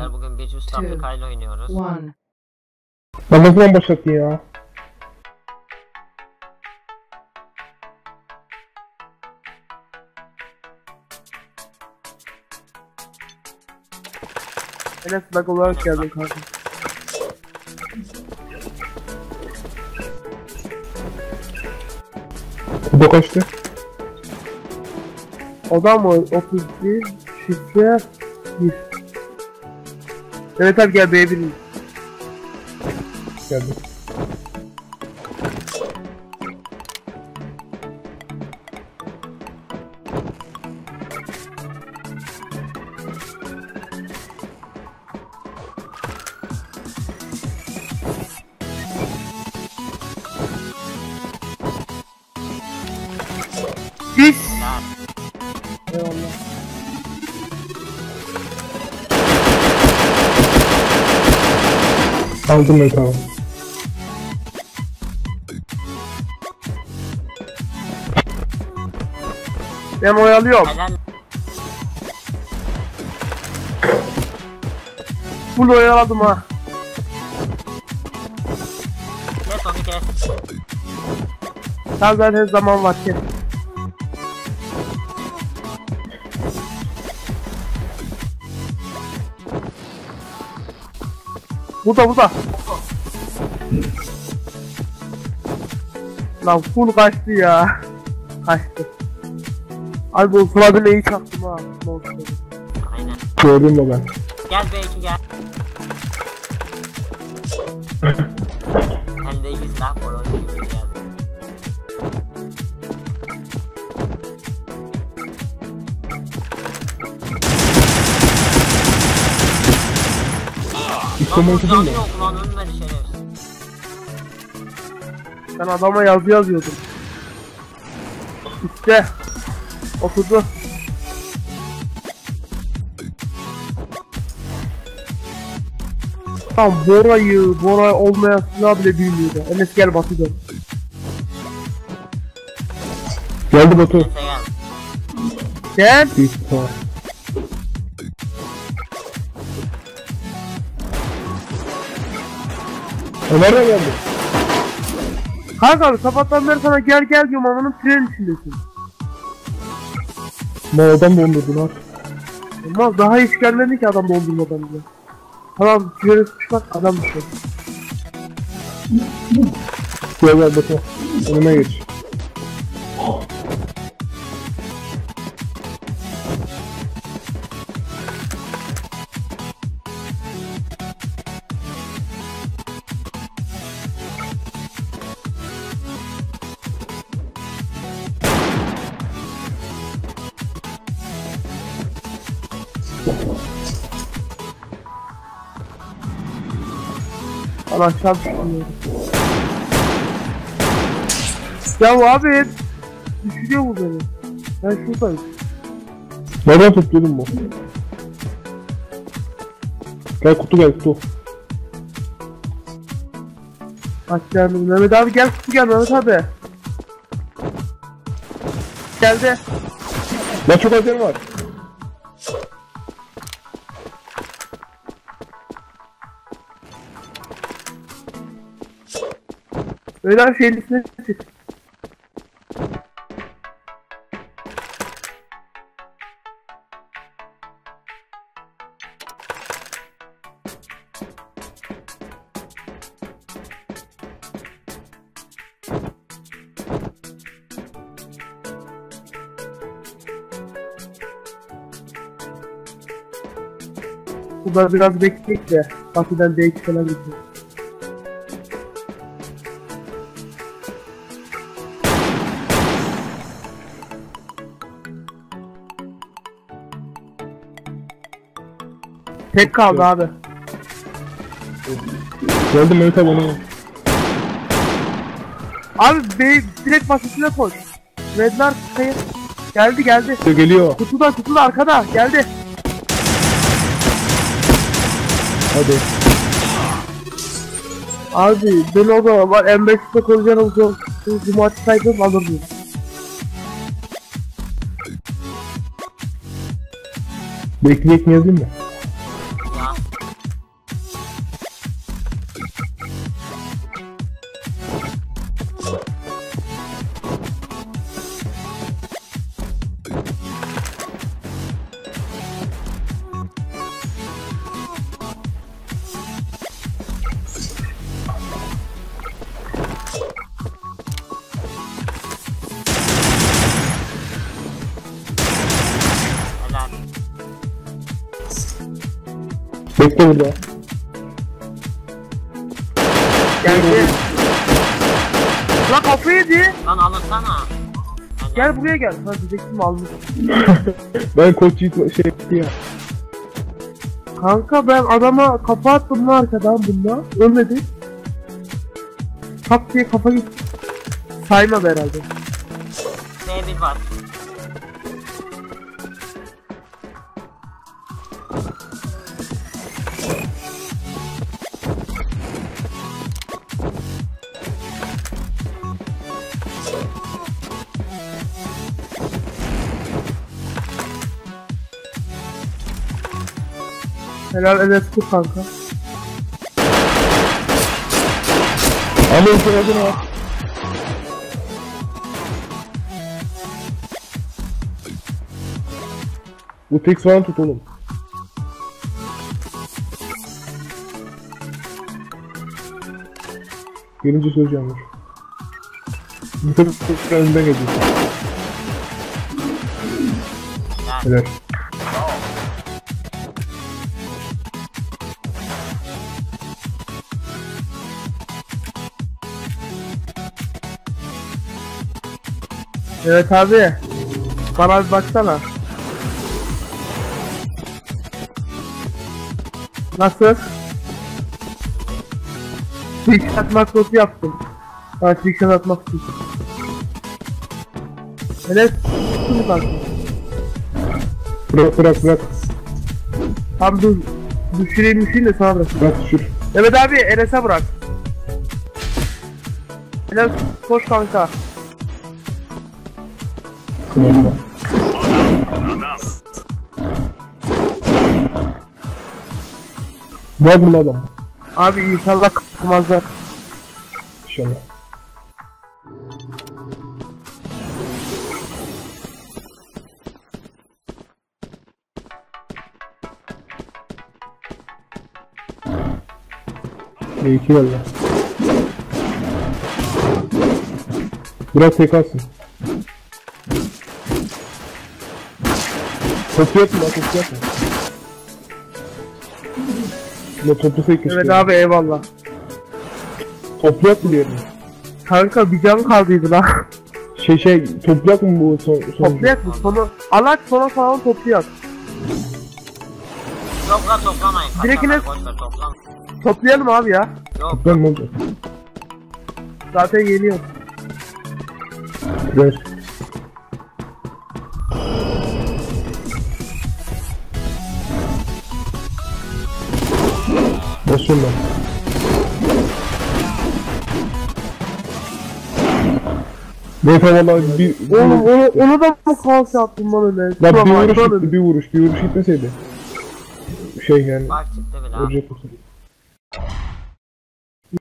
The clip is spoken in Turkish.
Arkadaşlar bugün bir üst fabrikayla oynuyoruz. Ben ne zaman başlattın ya? Enes lag olarak geldin kanka. Kuda kaçtı? Oda mı? 31 şifre 1. Evet abi gel B1'in. Geldi. Hiç. Lan. Eyvallah. Aldım ben, tamam. Ben oyalıyorum. Helal. Full oyaladım ha. Kes onu kes. Sen zaten zaman var ki. Burada. Lan full kaçtı ya. Kaçtı. Abi bu sırada neyi çaktım ha. Aynen. Gördüm de ben. Gel B2 gel. Hem de iyi silah var onun gibi geldi. İşte Lan bu montu canı değil mi? yok lan ölmedi şerefsiz. Ben adama yazı yazıyordum. İşte. Oturdu. Tam Bora olmayan silah bile bilmiyordu. Enes gel Batu dön. Geldi Batu. Neyse gel. Gel. İyi, tamam. Ömer de geldi. Kanka sabahtan beri sana gel diyorum amanın tren içindesin. Ne adam dondurdun ha. Ama daha hiç gelmedi ki adam doldurmadan bile. Tamam yürü bak adam düşüyor. Gel Batu. Önüme geç. Lan aşağı düşüyor. Ya abi düşürüyor bu beni. Ben şuradayım. Nereden tutturdun bu? Gel kutu. Aç geldim. Mehmet abi gel kutu gel Mehmet abi. Geldi. Lan çok az yer var. Öyle bir şeyin üstüne çık. Burada biraz bekleyek de Batı'dan D2 falan gidiyor. Tek kaldı abi. Geldim Mehmet abi onu. Abi direkt basısına koy. Redler kayıp. Geldi. Geliyor. Kutuda arkada geldi. Hadi. Abi ben o zaman var M5'te koyacağım o cumartesi sayfam alırdım. Bekleyek mi yazayım mı? Ya. Bekle burada. Geldi. La kafayı yedi. Lan alırsana. Gel buraya gel. Ha diyecektim almış. Ben koç yiğit şey etti ya. Kanka ben adama kafa attım lan arkadan bunda. Ölmedi. Kap diye kafa gitti. Saymadı herhalde. B1 var. Helal evet bu kanka. Ama ulti ne var? Bu tek falan tut oğlum. Gelince söyleyeceğim dur. Bu tabi önünden geliyor. Helal. Evet abi. Bana bir baksana. Nasıl? Trickshot makrosu yaptım. Ha trickshot atmak için. Evet. Şunu bak. Bırak. Tam dur. Düşüreyim de sana bırak. Bırak düşür. Evet abi Enes'e bırak. Enes koş kanka. Kıvırma. Var mı adam? Abi inşallah kapatmazlar. İnşallah. İyi ki valla. Biraz tek alsın. Topu yapma, topu yapma. Ne topu sekiz. Evet abi eyvallah. Topu yapma diyorum. Kanka bir can kaldıydı lan. Toprak mı bu son? Toplayak mı? Sonu alaç sona falan toplayak. Yok lan toplamayın. Direkt Kaçarlar, yine- boş ver, toplam. Toplayalım abi ya. Yok. Toprak mı olacak? Zaten geliyor. Ver. Basıyorum ben. Beyfa valla Oğlum onu da mı kaos yaptın lan öyle? Ya bir Tamam, vuruş lan gitti, bir vuruş gitmeseydi. Yani Bak çıktı bile abi. ölecek yoksa.